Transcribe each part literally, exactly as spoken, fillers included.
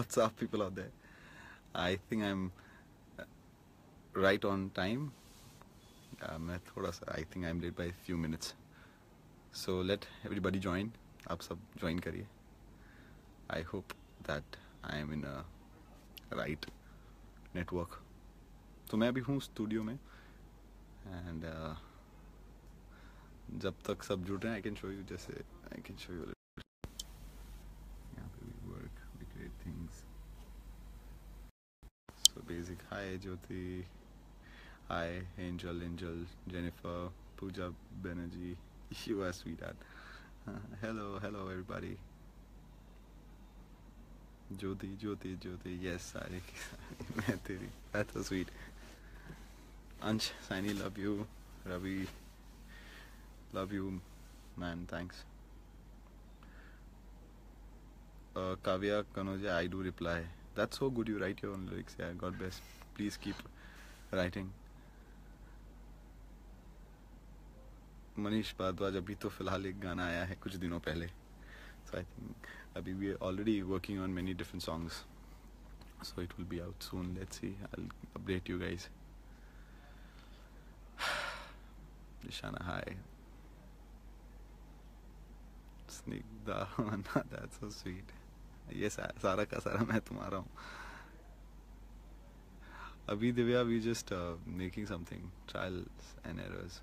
what's up, people out there? I think I'm right on time. Uh, मैं थोड़ा सा I think I'm late by a few minutes. So let everybody join. आप सब join करिए. I hope that I am in a right network. तो मैं अभी हूँ स्टूडियो में and uh, जब तक सब जुड़ रहे हैं I can show you जैसे I can show you. यहाँ पे we work, we create things. So basic. Hi Jyoti. Hi, Angel, Angel, Jennifer, Pooja Banerjee. You are sweetheart. Uh, hello, hello, everybody. Jyoti, Jyoti, Jyoti. Yes, I. That's so sweet. Ansh, Saini, love you. Ravi, love you, man. Thanks. Uh, Kavya Kanoja, I do reply. That's so good. You write your own lyrics. Yeah, God bless. Please keep writing. Manish Bhardwaj अभी तो फिलहाल एक गाना आया है कुछ दिनों पहले. So I think अभी we are already working on many different songs. So it will be out soon. Let's see. I'll update you guys. Ishana, hi. Snigdha, that's so sweet. Yes, सारा का सारा मैं तुम्हारा हूँ. अभी Divya, we just uh, making something, trials and errors.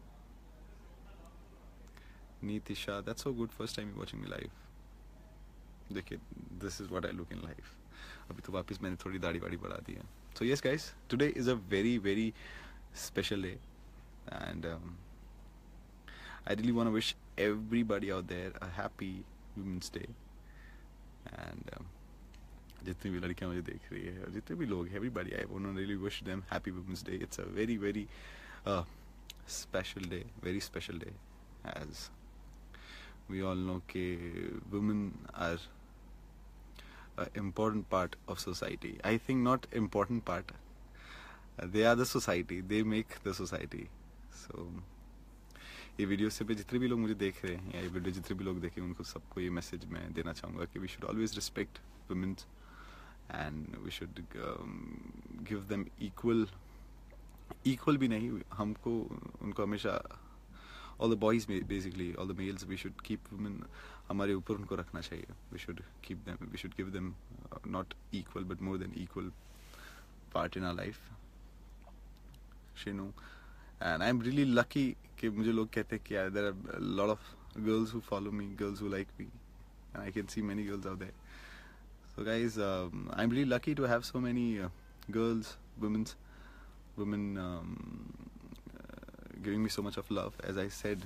Neetisha, that's so good. First time you watching me live. देखिए, this is what I look in life. अभी तो वापस मैंने थोड़ी दाढ़ी वाड़ी बढ़ा दी है. So yes, guys, today is a very very special day, and um, I really want to wish everybody out there a happy Women's Day. And um, जितनी भी लड़कियां मुझे देख रही है और जितने भी लोग हैं, everybody, I want to really wish them happy Women's Day. It's a very very uh, special day, very special day, as we all know that women are an important part of society. I think not important part. Uh, they are the society. They make the society. So ये video से पे जितने भी लोग मुझे देख रहे हैं या ये वीडियो जितने भी लोग देखें उनको सबको ये मैसेज मैं देना चाहूँगा कि we should always respect women and we should um, give them equal equal भी नहीं, हमको उनको हमेशा all the boys basically, all the males, we should keep women हमारे ऊपर उनको रखना चाहिए. We should keep them, we should give them uh, not equal but more than equal part in our life. Shinu, and I'm really lucky कि मुझे लोग कहते हैं कि यार there are a lot of girls who follow me, girls who like me, and I can see many girls out there. So guys, um, I'm really lucky to have so many uh, girls, women's, women um, giving me so much of love. As I said,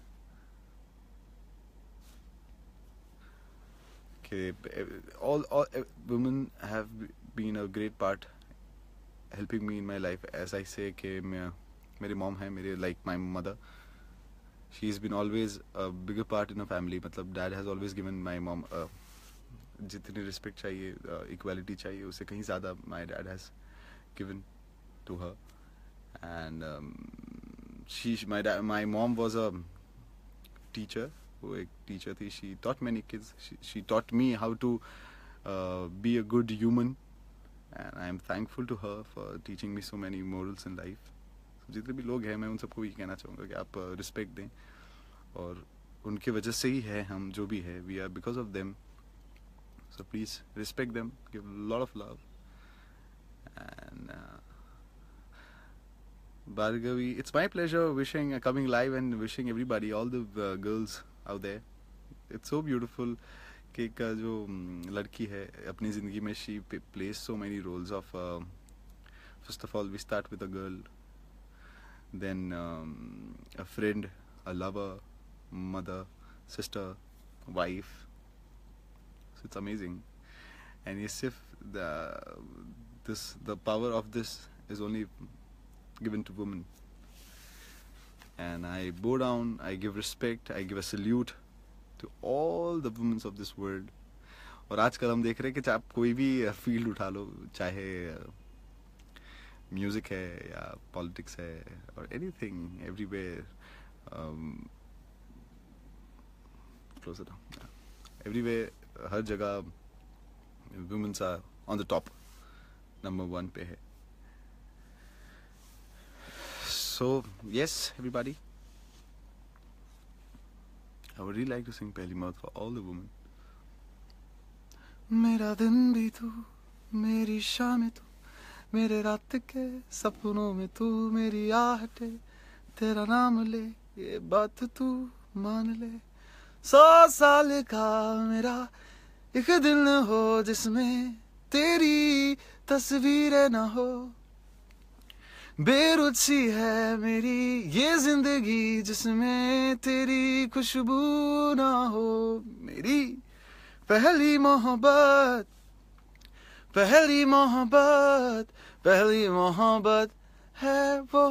okay, all, all uh, women have been a great part helping me in my life. As I say, कि मैं मेरी mom है, मेरे like my mother. She's been always a bigger part in a family. मतलब dad has always given my mom uh, जितनी respect चाहिए, uh, equality चाहिए, उससे कहीं ज़्यादा my dad has given to her. And um, she my dad my mom was a teacher, वो एक teacher थी. She taught many kids. She she taught me how to uh, be a good human, and I am thankful to her for teaching me so many morals in life. So जितने भी लोग हैं मैं उन सबको ये कहना चाहूँगा कि आप respect दें, और उनके वजह से ही है हम जो भी है. We are because of them. So please respect them, give a lot of love, and. Uh, Bhargavi, it's my pleasure wishing, uh, coming live and wishing everybody, all the uh, girls out there. It's so beautiful कि एक जो लड़की है अपनी ज़िंदगी में she plays so many roles of uh, first of all we start with a girl, then um, a friend, a lover, mother, sister, wife. So it's amazing. And yes, if the this the power of this is only given to women, and I bow down, I give respect, I give a salute to all the women of this world. और आजकल हम देख रहे हैं कि आप कोई भी फील्ड उठा लो, चाहे म्यूजिक है या पॉलिटिक्स है और anything, everywhere, close it down, everywhere, हर जगह women are on the top, number one पे है. So yes, everybody, I would really like to sing Pehli Maut for all the women. मेरा दिन भी तू, मेरी शाम तू, मेरे रात के सपनों में तू, मेरी आहटे तेरा नाम ले, ये बात तू मान ले. सौ साल का मेरा एक दिल न हो जिसमें तेरी तस्वीरें न हो. बेरुचि है मेरी ये जिंदगी जिसमें तेरी खुशबू ना हो. मेरी पहली मोहब्बत, पहली मोहब्बत, पहली मोहब्बत है वो.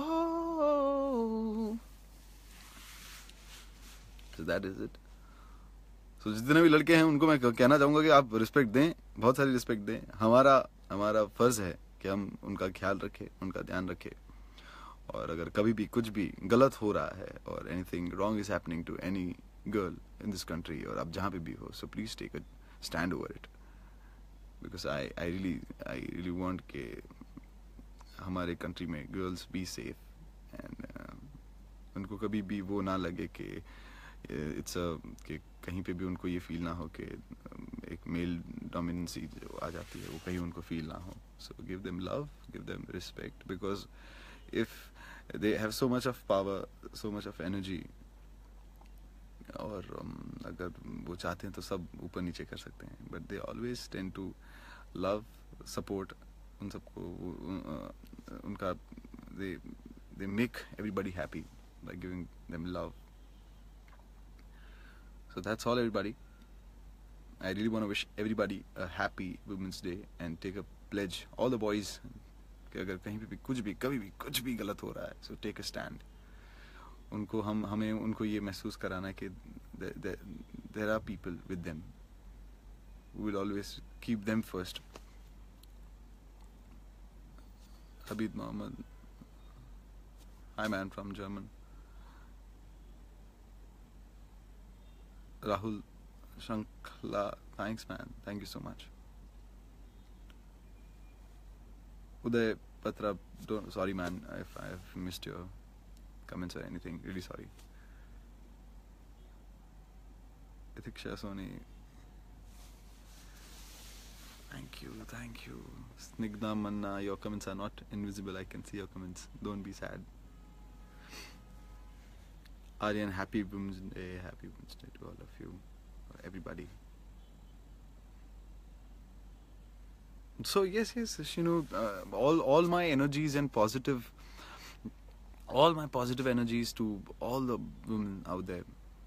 So that is it. So जितने भी लड़के हैं उनको मैं कहना चाहूंगा कि आप रिस्पेक्ट दें, बहुत सारी रिस्पेक्ट दें. हमारा हमारा फर्ज है कि हम उनका ख्याल रखें, उनका ध्यान रखें. और अगर कभी भी कुछ भी गलत हो रहा है और anything wrong is happening to any girl in this country, और आप जहाँ पे भी हो, so please take a stand over it. Because I I really I really want के हमारे कंट्री में गर्ल्स बी सेफ, एंड उनको कभी भी वो ना लगे कि इट्स अ कि कहीं पे भी उनको ये फील ना हो कि एक मेल डोमिनेंसी जो आ जाती है वो कहीं उनको फील ना हो. So give them love, give them respect, because if they have so much of power, so much of energy, और um, अगर वो चाहते हैं तो सब ऊपर नीचे कर सकते हैं, but they always tend to love, support उन सबको, uh, उनका they they make everybody happy by giving them love. So that's all, everybody. I really want to wish everybody a happy Women's Day and take a pledge, all the boys, कि अगर कहीं पे भी कुछ भी कभी भी कुछ भी गलत हो रहा है, सो टेक अ स्टैंड. उनको हम हमें उनको ये महसूस कराना है कि there are people with them, we will always keep them first. Habib Mohammad, hi man from German. Rahul Shankhla, thanks man, thank you so much. Uday Patra, don't, sorry man if I have missed your comments or anything, really sorry. Itiksha Soni, thank you, thank you. Snigdha Manna, your comments are not invisible, I can see your comments, don't be sad. Aryan, happy Women's Day, happy Women's Day to all of you, everybody. So yes, yes, you know, uh, all all my energies and positive, all my positive energies to all the women out there.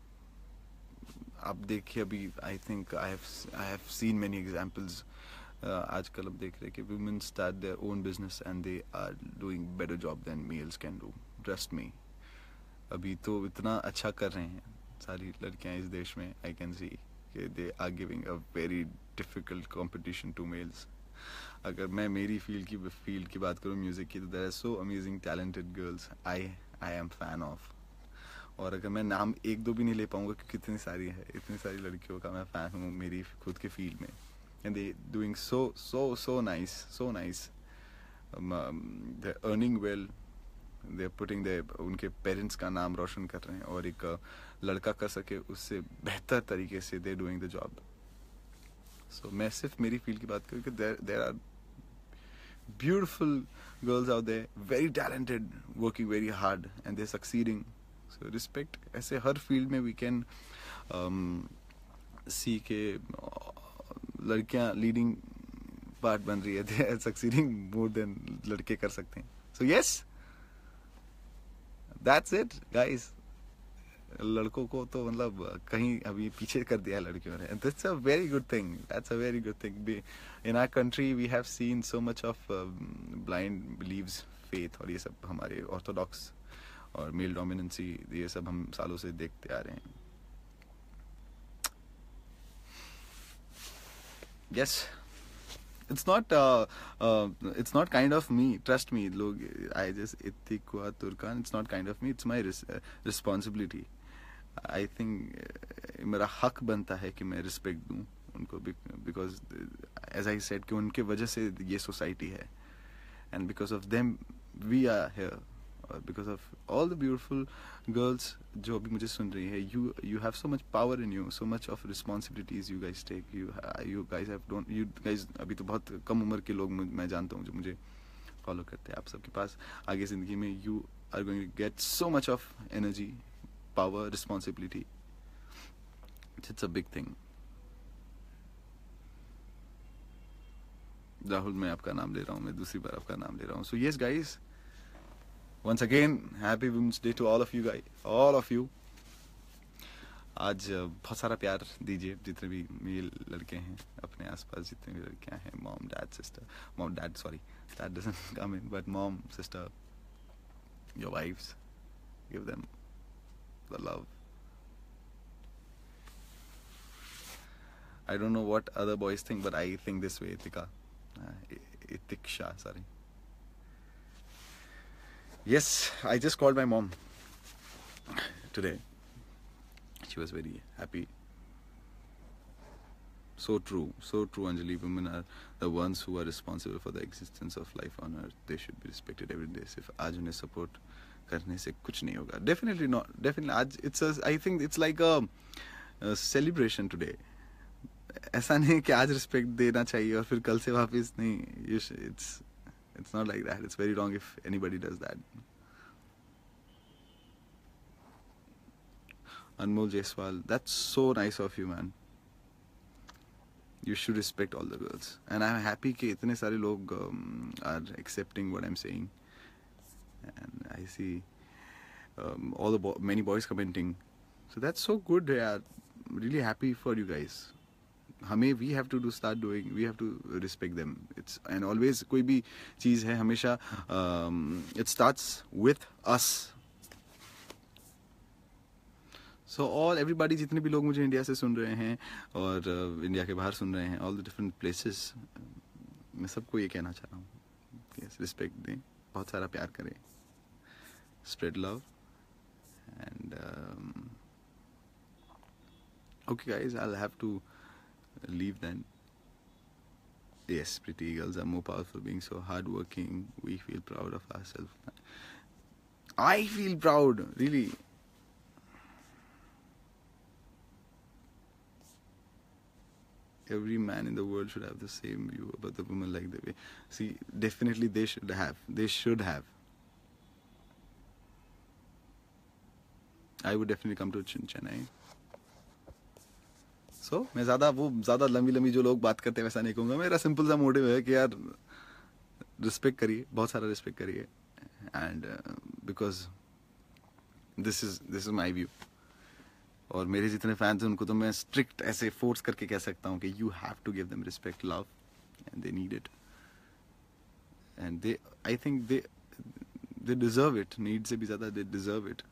आप देखिए अभी, I think I have I have seen many examples. Uh, आजकल अब देख रहे कि women start their own business and they are doing better job than males can do. Trust me. अभी तो इतना अच्छा कर रहे हैं सारी लड़कियां इस देश में. I can see कि they are giving a very difficult competition to males. अगर मैं मेरी फील्ड की फील्ड की बात करूँ म्यूजिक की, तो there are so amazing talented girls I I am fan of. और अगर मैं नाम एक दो भी नहीं ले पाऊंगा क्योंकि कितनी सारी है, इतनी सारी लड़कियों का मैं फैन हूँ मेरी खुद के फील्ड में. And they doing so so so nice, so nice. They are earning well, they are putting they, उनके पेरेंट्स का नाम रोशन कर रहे हैं, और एक लड़का कर सके उससे बेहतर तरीके से they doing the job. So मैं सिर्फ मेरी फील्ड की बात करूँ कि there are beautiful girls out there, very talented, working very hard, and they're succeeding. So respect. ऐसे हर फील्ड में we can um, see के लड़कियां लीडिंग पार्ट बन रही है, they are succeeding more than लड़के कर सकते हैं. So yes, that's it guys. लड़कों को तो मतलब कहीं अभी पीछे कर दिया है लड़कियों ने. That's a very good thing. That's a very good thing. In our country we have seen so much of um, blind beliefs, faith, और ये सब हमारे orthodox और male dominancy, ये सब हम सालों से देखते आ रहे हैं. Yes, it's not uh, uh, it's not kind of me. Trust me, लोग I just इतिकुआ Turkan. It's not kind of me. It's my res uh, responsibility. I think uh, मेरा हक बनता है कि मैं रिस्पेक्ट दूं उनको, बिकॉज एज आई सेड कि उनके वजह से ये सोसाइटी है, and because of them we are here, because of all the beautiful girls जो अभी मुझे सुन रही है. You you have so much power in you, so much of responsibilities you guys take. You you guys have don't you guys अभी तो बहुत कम उम्र के लोग मैं जानता हूँ जो मुझे फॉलो करते हैं. आप सबके पास आगे ज़िंदगी में you are going to get so much of energy, power, responsibility. It's a big thing. Rahul, मैं आपका नाम ले रहा हूँ, मैं दूसरी बार आपका नाम ले रहा हूँ. So yes guys, once again happy women's day to all of you guys, all of you. आज बहुत सारा प्यार दीजिए जितने भी मेल लड़के हैं अपने आसपास, जितने भी लड़कियां हैं, mom, dad, sister, mom, dad, sorry, dad doesn't come in, but mom, sister, your wives, give them the love. I don't know what other boys think, but I think this way. Itika, uh, Itiksha, sorry. Yes, I just called my mom today. She was very happy. So true, so true, Anjali. Women are the ones who are responsible for the existence of life on earth. They should be respected every day. If आज उन्हें support करने से कुछ नहीं होगा. Definitely not. Definitely आज it's a, I think it's like a, a celebration today. ऐसा नहीं कि आज respect देना चाहिए और फिर कल से वापस नहीं. You should, it's It's not like that. It's very wrong if anybody does that. Anmol Jaiswal, that's so nice of you, man. You should respect all the girls. And I'm happy कि इतने सारे लोग um, are accepting what I'm saying. And I see um, all the bo- many boys commenting. So that's so good. Yeah. Really happy for you guys. हमें we have to do start doing, we have to respect them. It's and always कोई भी चीज़ है हमेशा um, it starts with us. So all everybody, जितने भी लोग मुझे India से सुन रहे हैं और uh, इंडिया के बाहर सुन रहे हैं, all the different places, मैं सबको ये कहना चाह रहा हूँ, yes, respect दें, बहुत सारा प्यार करें, spread love, and um, okay guys, I'll have to leave then. Yes, pretty girls are more powerful, being so hardworking. We feel proud of ourselves. I feel proud, really. Every man in the world should have the same view about the woman like the way. See, definitely they should have. They should have. I would definitely come to Chennai. So, मैं ज़्यादा वो ज़्यादा लंबी लंबी जो लोग बात करते हैं वैसा नहीं कहूँगा. मेरा सिंपल सा मोटिव है कि यार रिस्पेक्ट करिए, बहुत सारा रिस्पेक्ट करिए, and because this is this is my view. और मेरे जितने फैंस हैं उनको तो मैं स्ट्रिक्ट ऐसे फोर्स करके कह सकता हूँ कि you have to give them respect, love, and they need it, and they I think they they deserve it. Need से भी ज़्यादा they deserve it.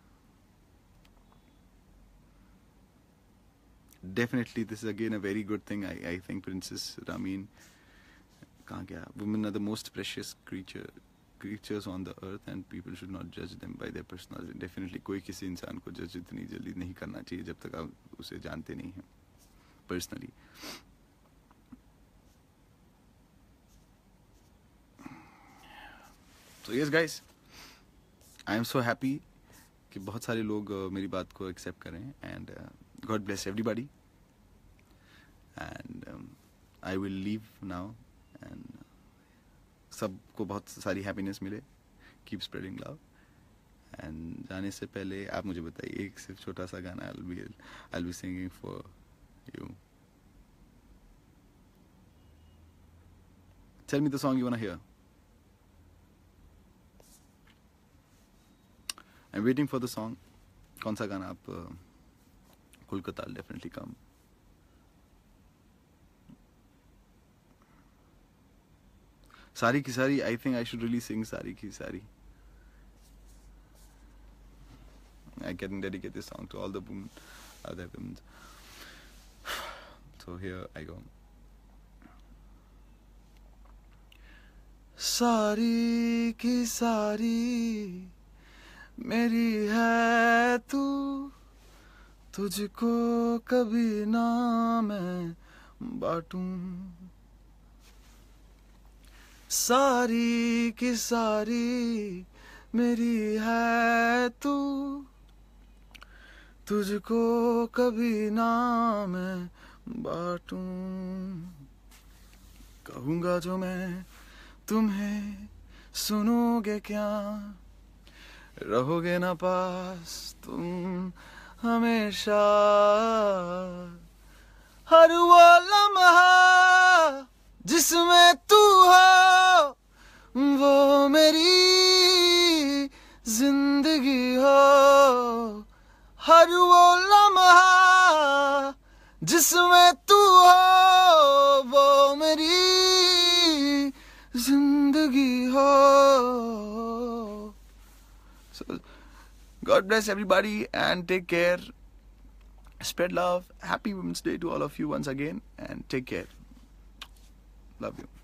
Definitely, this is again a very good thing. I, I think Princess Ramin, कहाँ गया? Women are the most precious creature creatures on the earth, and people should not judge them by their personality. Definitely, कोई किसी इंसान को जज इतनी जल्दी नहीं करना चाहिए जब तक आप उसे जानते नहीं हैं personally. So yes, guys, I am so happy कि बहुत सारे लोग uh, मेरी बात को accept करें, and uh, God bless everybody, and um, I will leave now, and सबको बहुत सारी happiness मिले. Keep spreading love, and जाने से पहले आप मुझे बताइए एक सिर्फ छोटा सा गाना I'll be I'll be singing for you. Tell me the song you wanna hear. I'm waiting for the song. कौन सा गाना आप uh, Kolkata, I'll definitely come. Sari ki Sari, I think I should really sing Sari ki Sari. I can dedicate this song to all the women, other women. So here I go. Sari ki Sari, मेरी है तू, तुझको कभी ना मैं बांटूं। सारी की सारी मेरी है तू, तुझको कभी ना मैं बांटूं। कहूँगा जो मैं तुम्हें सुनोगे क्या, रहोगे ना पास तुम हमेशा। हर वो लम्हा जिसमें तू हो, वो मेरी जिंदगी हो। हर वो लम्हा जिसमें तू हो, वो मेरी जिंदगी हो। So, God bless everybody and take care. Spread love. Happy Women's Day to all of you once again, and take care. Love you.